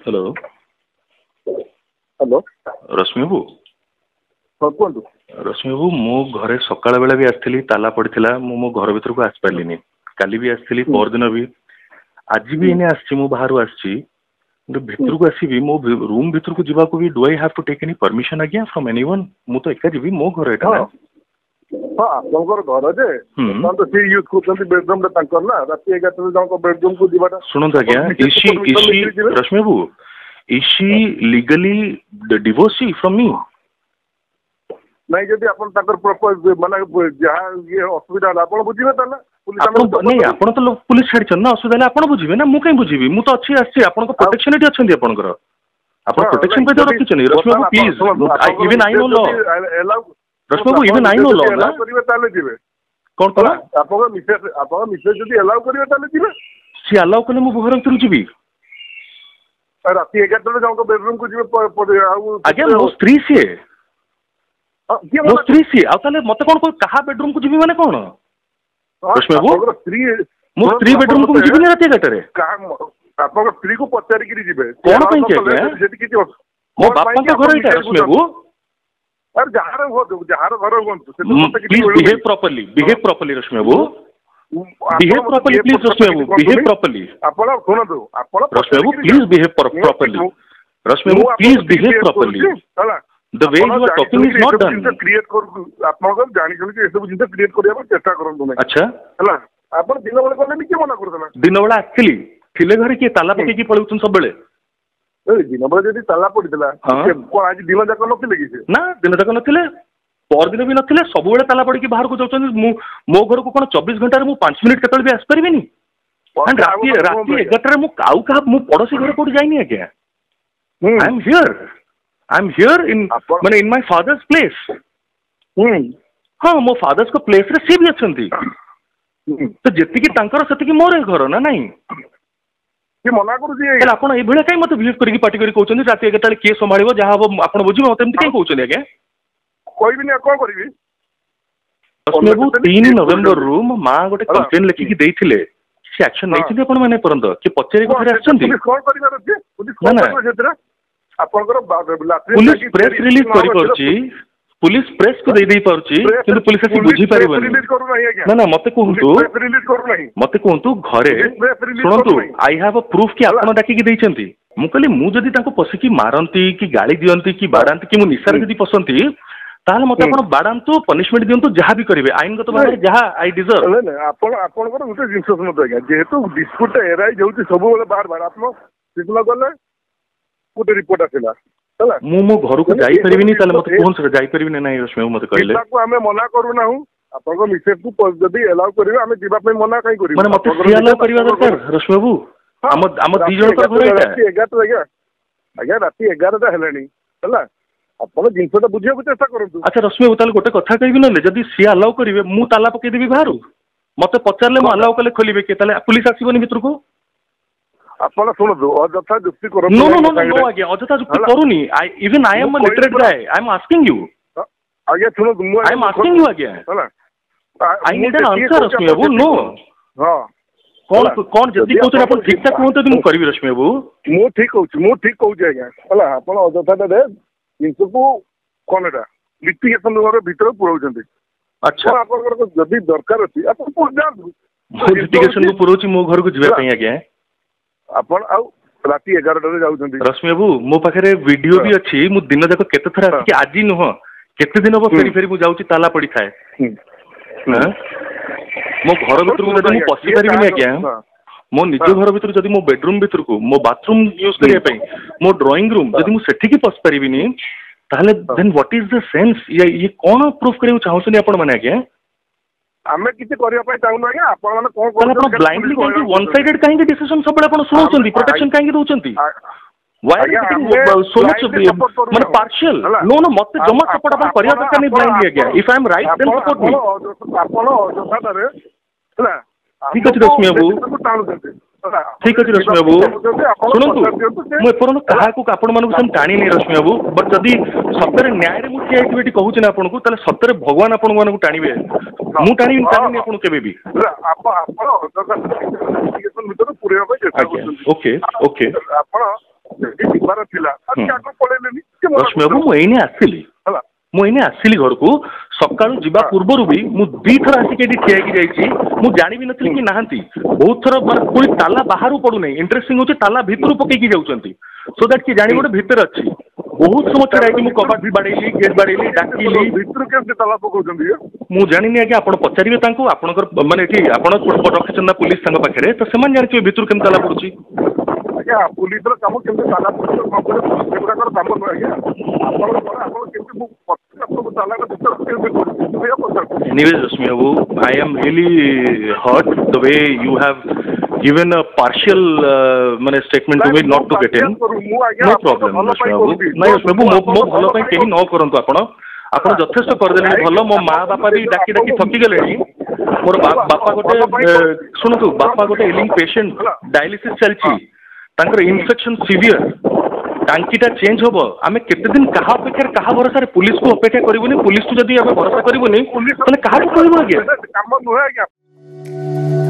Hello hello रश्मि बाबू हाँ कहतु रश्मि बाबू मो घरे सकाळ बेला भी आसती ताला पड़ता मो घर भीतर को आस पार्लिनी काली भी आसती परदिन भी आज भी एने आसी मो बाहर आसी भीतर को आसबि मो रूम भीतर को जीवा भी do I have to take any permission आज्ञा फ्रॉम एनीवन मु तो एका जीवी मो घर एटा हाँ आपंकर घर जे तो सी यूज करछंती बेडरूम रे तांकर ना राती 11 बजे जाको बेडरूम को जीवाटा सुनंत आज्ञा इशी रश्मि बाबू इशी लीगली डिवोर्सी फ्रॉम मी नहीं जदि अपन ताकर प्रपोज माने जहां ये असुविधा आपण बुझिबे ताला नहीं आपण तो पुलिस छाड़ी ना असुविधा आपण बुझिबे ना मु कहीं बुझिबी मु तो अच्छी आसी आपण को प्रोटेक्शन एटी अछंती आपनकर आपण प्रोटेक्शन पे तो रखिछनी रश्मि बाबू please even I know law Rashmi बाबू इवन आई नो लॉ ना करिवे ताले जिवे कोन कला आपन मिसेस जदि अलाउ करिवे ताले जिवे सी अलाउ कले मु घर भीतर जीवी राती 11 बजे जाको बेडरूम को जिवे आज्ञा मो स्त्री से मो स्त्री सी आ ताले मते कोन कहा बेडरूम को जीवी माने कोन रश्मि बाबू स्त्री मो स्त्री बेडरूम को जीवी राती 11 रे आपन स्त्री को पचारि करी जिवे कोन पई के जेति किछि मो बापा का घर एटा रश्मि बाबू अरे जहार घर प्लीज बिहेव प्रॉपर्ली रश्मि बाबू बिहेव प्रॉपर्ली प्लीज रश्मि बाबू बिहेव प्रॉपर्ली आपण सुनदो आपण रश्मि बाबू प्लीज बिहेव प्रॉपर्ली रश्मि बाबू प्लीज बिहेव प्रॉपर्ली हला the way you are talking is not done create कर आपण जानि कि एसब जिंस क्रिएट करिया पर चेष्टा करन नै अच्छा हला आपण दिन बेले करले नि के मना करदला दिन बेला एक्चुअली थिले घरे के ताला पके की पळुछन सब बेले दिन बेले जदि ताला पड़ितला को आज दिन जाक नथिले कि ना दिन जाक नथिले पर दिन भी नथिले सब बेले ताला पड़ी बाहर को जाउछन मो घर को कोन 24 घंटा रे मु 5 मिनिट केतल भी आस परिबेनी एंड राती 11 रे मु काउ का मु पड़ोसी घर कोड जाइनी आके आई एम हियर इन माने इन माय फादर्स प्लेस हां मो फादर्स को प्लेस रे सी भी अछंती तो जेति की तांकर सति की मोर घर ना नहीं ये मना करू जे एला आपण ए भेले काई मते बिहेव करी पार्टी करी कहउछन राती 11 ताले के संभाळिबो जहा हो आपण बुझिबो मते एमती काई कहउछन आके कोई भी नै कोन करबी रश्मि बाबू 3 नवंबर रु मां गोटे कंप्लेन लिखि की देथिले से एक्शन नै छि आपण माने परंत के पचेरी को फेर आछंती पुलिस कोन करिबार अछि पुलिस कोन करबो जेतरा आपनकर पुलिस प्रेस रिलीज करि परछि पुलिस प्रेस को दे पारछि किंतु पुलिस आसी बुझी पारिबनी ना ना मते कहंतु घरे सुनंतु आई हैव अ प्रूफ कि आपण डाकी की दैछंती मु कहली मु जदी ताको पसिकी मारंती कि गाली दियंती कि बाडांती कि मु निसार जदी पसंती ताहले मते आपण बाडांतु पनिशमेंट दियंतु जहा भी करिवे आईनगत भाबे जहा आई डिजर्व नै आपण आपनकर गुटे जिंस सुनत आज्ञा जेहेतु डिस्प्यूट एराई जाउची सब बेले बार बार आपण सिग्नल गले गुटे रिपोर्ट आसिला हला मो घर को जाई परिबिनी ताले मते कोन से जाई परिबिनी नै रश्मि मते कहले ताको हमें मना करू ना हूं आपन मिसेस को जदी अलाउ करिवे हमें जीवा पे मना काई करिवे माने मते सी अलाउ करिवा दरकार रश्मि बाबू हम दी जण को घर एटा राती 11 बजे आज्ञा राती 11 ता हेलानी हला आपन जिंसटा बुझिया को चेष्टा करंतु अच्छा रश्मि बाबू ताले गोटे कथा कहबी न जदी सी अलाउ करिवे मु ताला पके देबी बाहर मते पचारले मु अलाउ कले खोलिबे के ताले पुलिस आसीबनी भीतर को आपण सुनदो अजथा जुक्ति करो नो नो नो नो आज्ञा अजथा जुक्ति करूनी I even I am a literate guy I am asking you आज्ञा सुनो आई एम आस्किंग यू आज्ञा हला I need an answer Rashmi बाबू नो हां कौन जदी कहत आपण ठीक ठाक कहत मु करबी रश्मि बाबू मु ठीक कहू आज्ञा हला आपण अजथा दे इनको कोनडा लिटिगेशन रो भीतर पुरौचंती अच्छा आपण जदी दरकार अछि आपण पुर जा लिटिगेशन को पुरौची मो घर को जिवा पई आज्ञा आपण आउ राती 11 रे जाउछंती रश्मि बाबू मो पाखरे वीडियो भी अछि मु दिन जाक केते थरा आछि कि आजि नुह केते दिन हो फेरी मु जाउची ताला पड़ी थाए मो घर भीतर को जदी मु पसी परिबिनी आज्ञा मो निज घर भीतर जदी मो बेडरूम भीतर को मो बाथरूम यूज करिया पई मो ड्राइंग रूम जदी मु सेठी की पस परिबिनी ताहले then what is the sense ये कोन प्रूफ करियो चाहउछनी आपण माने आज्ञा आमे किछि करिया पई चाहू आज्ञा आपण माने कोन आपण ब्लाइंडली काहे वन साइडेड काहे डिसीजन सब आपण सुनउछंती प्रोटेक्शन काहे दोउछंती why are you getting so much माने पार्शियल नो नो मत जमा सपोर्ट आपण करिया दरकार नहीं ब्लाइंडली आज्ञा if I am right then support me आपण जोसादारे हला ठीक अछि रश्मि बाबू ठीक अछि रश्मि बाबू सुनंतु मु एपरन कहा को आपण मानक सम टाणी नै रश्मि बाबू बट जदी सत्तर न्याय रे मु ठिया एठी कहू छी ना आपण को तले सत्तर भगवान आपण मानक टाणीबे मु टाणी आपण केबे भी आपण भीतर पुरेबा पे चेष्टा करछन ओके ओके आपण ଯିବାର ଥିଲା ଆଗ ପଳେଇଲେନି ରଶ୍ମି ବାବୁ ମୁଁ ଏଇନେ ଆସିଲି ମୁଁ ଏଇନେ ଆସିଲି ଘରକୁ ସକାଳୁ ଯିବା ପୂର୍ବରୁ ବି ମୁଁ 2 ଥର ଆସିକି ଏଠି ଠିଆ ହେଇକି ଯାଇଛି ମୁଁ ଜାଣିବି ନଥିଲି କି ନାହାନ୍ତି ବହୁତ ଥର ପୁଣି ତାଲା ବାହାରୁ ପଡୁନାହିଁ ଇଣ୍ଟରେଷ୍ଟିଂ ହଉଛି ତାଲା ଭିତରୁ ପକେଇକି ଯାଉଛନ୍ତି ସୋ ଦ୍ୟାଟ କି ଜାଣି ଗୋଟେ ଭିତରେ ଅଛି ବହୁତ ସମୟ ଛିଡ଼ା ହେଇକି ମୁଁ କବାଟ ବାଡେଇଲି ଗେଟ୍ ବାଡେଇଲି ଡାକିଲି ଭିତରୁ କେମିତି ତାଲା ପକଉଛନ୍ତି ମୁଁ ଜାଣିନି ଆଜ୍ଞା ଆପଣ ପଚାରିବେ ତାଙ୍କୁ ଆପଣଙ୍କର ମାନେ ଏଠି ଆପଣ ରଖିଛନ୍ତି ନା ପୁଲିସ ତାଙ୍କ ପାଖରେ ତ ସେମାନେ ଜାଣିଥିବେ ଭିତରୁ କେମିତି ତାଲା ପଡୁଛି ଆଜ୍ଞା ପୁଲିସର କାମ କେମିତି ତାଲା ସେଗୁଡାକର କାମ ନୁହେଁ ଆଜ୍ଞା ଆପଣ କେମିତି ମୁଁ Anyways, Rashmi Babu, I am really hurt the way you have given a partial statement to me not to get in. No problem, Rashmi Babu. नहीं Rashmi Babu, मो भलो ପାଇଁ केही न करंतु ଆପଣ ଯଥେଷ୍ଟ କରିଦେଲେଣି ଭଲ ମୋ ମା ବାପା ବି ଡାକି ଡାକି ଥକି ଗଲେଣି ମୋର ବାପା ଗୋଟେ ଶୁଣନ୍ତୁ ବାପା ଗୋଟେ ଏଲିଂ ପେସେଣ୍ଟ ଡାୟାଲିସିସ୍ ଚାଲିଛି ତାଙ୍କର ଇନଫେକ୍ସନ ସିଭିୟର टांकीटा चेंज हम आम केते दिन कहा अपेक्षा कहा भरोसा पुलिस को अपेक्षा करूनी पुलिस को जब आम भरोसा करूनी क्या कहूँ आज्ञा।